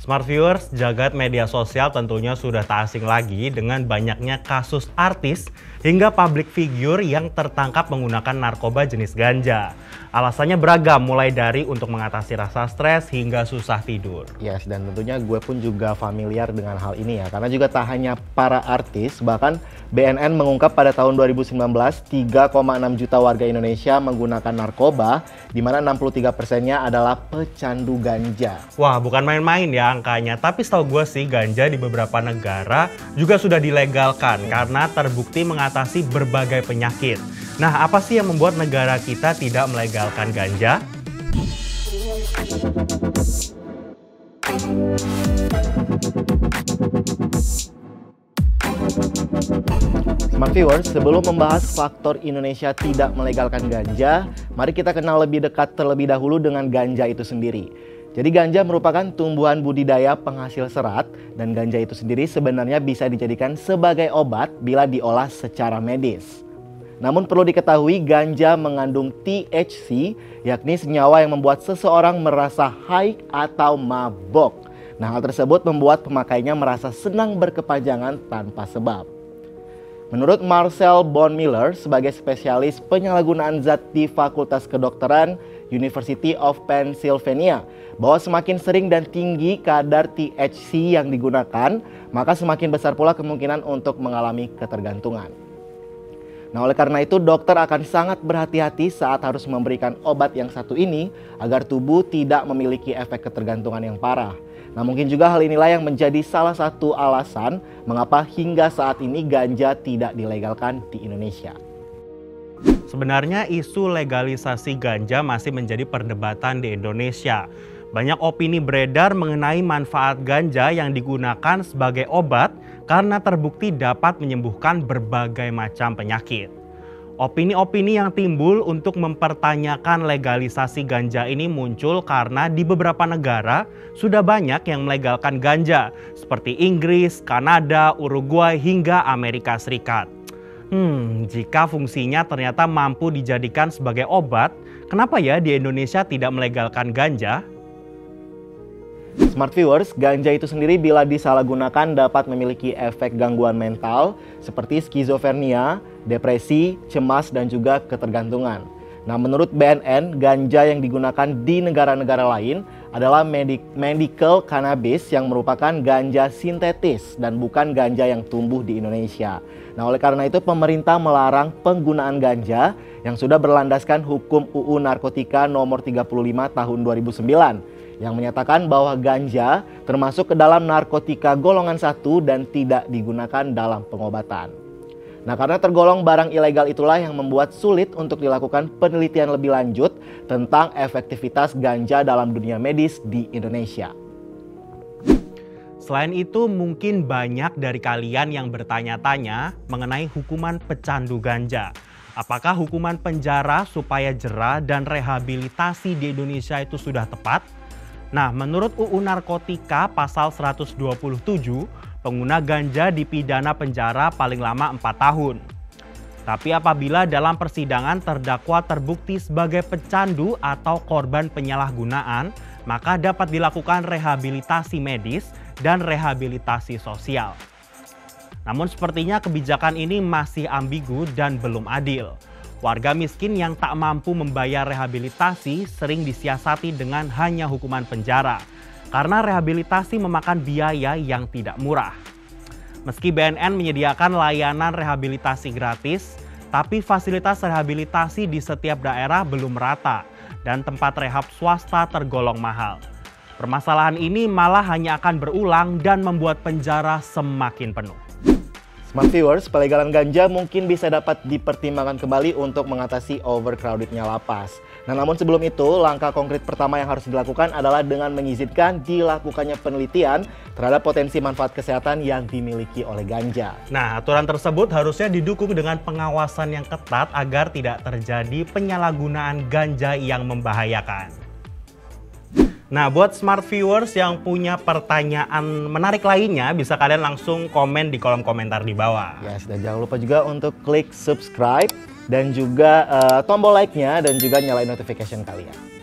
Smart viewers, jagat media sosial tentunya sudah tak asing lagi dengan banyaknya kasus artis hingga public figure yang tertangkap menggunakan narkoba jenis ganja. Alasannya beragam, mulai dari untuk mengatasi rasa stres hingga susah tidur. Yes, dan tentunya gue pun juga familiar dengan hal ini ya, karena juga tak hanya para artis, bahkan BNN mengungkap pada tahun 2019 3,6 juta warga Indonesia menggunakan narkoba, di mana 63%-nya adalah pecandu ganja. Wah, bukan main-main ya angkanya, tapi setahu gue sih ganja di beberapa negara juga sudah dilegalkan karena terbukti mengatasi berbagai penyakit. Nah, apa sih yang membuat negara kita tidak melegalkan ganja? Smart viewers, sebelum membahas faktor Indonesia tidak melegalkan ganja, mari kita kenal lebih dekat terlebih dahulu dengan ganja itu sendiri. Jadi ganja merupakan tumbuhan budidaya penghasil serat, dan ganja itu sendiri sebenarnya bisa dijadikan sebagai obat bila diolah secara medis. Namun perlu diketahui ganja mengandung THC, yakni senyawa yang membuat seseorang merasa high atau mabok. Nah, hal tersebut membuat pemakainya merasa senang berkepanjangan tanpa sebab. Menurut Marcel Bonn-Miller sebagai spesialis penyalahgunaan zat di Fakultas Kedokteran University of Pennsylvania, bahwa semakin sering dan tinggi kadar THC yang digunakan, maka semakin besar pula kemungkinan untuk mengalami ketergantungan. Nah, oleh karena itu dokter akan sangat berhati-hati saat harus memberikan obat yang satu ini agar tubuh tidak memiliki efek ketergantungan yang parah. Nah, mungkin juga hal inilah yang menjadi salah satu alasan mengapa hingga saat ini ganja tidak dilegalkan di Indonesia. Sebenarnya isu legalisasi ganja masih menjadi perdebatan di Indonesia. Banyak opini beredar mengenai manfaat ganja yang digunakan sebagai obat karena terbukti dapat menyembuhkan berbagai macam penyakit. Opini-opini yang timbul untuk mempertanyakan legalisasi ganja ini muncul karena di beberapa negara sudah banyak yang melegalkan ganja, seperti Inggris, Kanada, Uruguay, hingga Amerika Serikat. Jika fungsinya ternyata mampu dijadikan sebagai obat, kenapa ya di Indonesia tidak melegalkan ganja? Smart viewers, ganja itu sendiri bila disalahgunakan dapat memiliki efek gangguan mental seperti skizofrenia, depresi, cemas, dan juga ketergantungan. Nah, menurut BNN, ganja yang digunakan di negara-negara lain adalah medical cannabis yang merupakan ganja sintetis dan bukan ganja yang tumbuh di Indonesia. Nah, oleh karena itu pemerintah melarang penggunaan ganja yang sudah berlandaskan hukum UU Narkotika nomor 35 tahun 2009. Yang menyatakan bahwa ganja termasuk ke dalam narkotika golongan 1 dan tidak digunakan dalam pengobatan. Nah, karena tergolong barang ilegal itulah yang membuat sulit untuk dilakukan penelitian lebih lanjut tentang efektivitas ganja dalam dunia medis di Indonesia. Selain itu, mungkin banyak dari kalian yang bertanya-tanya mengenai hukuman pecandu ganja. Apakah hukuman penjara supaya jera dan rehabilitasi di Indonesia itu sudah tepat? Nah, menurut UU Narkotika pasal 127, pengguna ganja dipidana penjara paling lama 4 tahun. Tapi apabila dalam persidangan terdakwa terbukti sebagai pecandu atau korban penyalahgunaan, maka dapat dilakukan rehabilitasi medis dan rehabilitasi sosial. Namun sepertinya kebijakan ini masih ambigu dan belum adil. Warga miskin yang tak mampu membayar rehabilitasi sering disiasati dengan hanya hukuman penjara, karena rehabilitasi memakan biaya yang tidak murah. Meski BNN menyediakan layanan rehabilitasi gratis, tapi fasilitas rehabilitasi di setiap daerah belum merata dan tempat rehab swasta tergolong mahal. Permasalahan ini malah hanya akan berulang dan membuat penjara semakin penuh. Smart viewers, pelegalan ganja mungkin bisa dapat dipertimbangkan kembali untuk mengatasi overcrowdednya lapas. Nah, namun sebelum itu, langkah konkret pertama yang harus dilakukan adalah dengan mengizinkan dilakukannya penelitian terhadap potensi manfaat kesehatan yang dimiliki oleh ganja. Nah, aturan tersebut harusnya didukung dengan pengawasan yang ketat agar tidak terjadi penyalahgunaan ganja yang membahayakan. Nah, buat smart viewers yang punya pertanyaan menarik lainnya, bisa kalian langsung komen di kolom komentar di bawah. Yes, dan jangan lupa juga untuk klik subscribe dan juga tombol like-nya dan juga nyalain notification kalian.